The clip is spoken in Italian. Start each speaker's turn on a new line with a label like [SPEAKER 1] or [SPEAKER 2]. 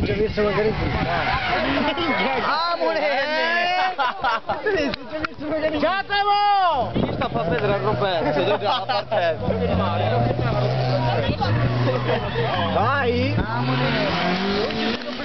[SPEAKER 1] già visto magari Giacomo!
[SPEAKER 2] Chi sta a far vedere a Roberto? Dove già la partenza?
[SPEAKER 1] Vai!